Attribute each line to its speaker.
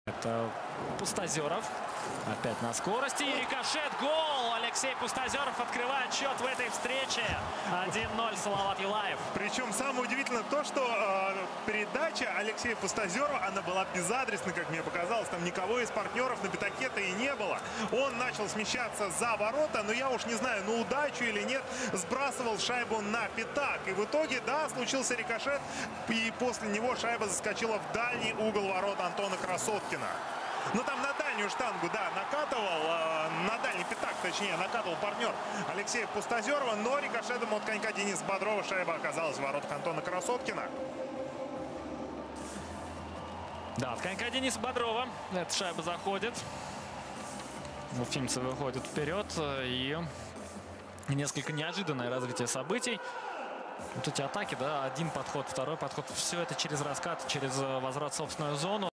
Speaker 1: Это Пустозеров. Опять на скорости. И рикошет. Гол! Алексей Пустозеров открывает счет в этой встрече. 1-0 Салават Юлаев.
Speaker 2: Причем самое удивительное то, что передача Алексея Пустозерова, она была безадресной, как мне показалось. Там никого из партнеров на пятаке-то и не было. Он начал смещаться за ворота, но я уж не знаю, на удачу или нет, сбрасывал шайбу на пятак. И в итоге, да, случился рикошет. И после него шайба заскочила в дальний угол ворот Антона Красоткина. Ну, там на дальнюю штангу, да, накатывал, на дальний пятак, точнее, накатывал партнер Алексея Пустозерова, но рикошетом от конька Дениса Бодрова шайба оказалась в воротах Антона Красоткина.
Speaker 1: Да, от конька Дениса Бодрова эта шайба заходит. Уфимцы выходят вперед, и несколько неожиданное развитие событий. Вот эти атаки, да, один подход, второй подход, все это через раскат, через возврат в собственную зону.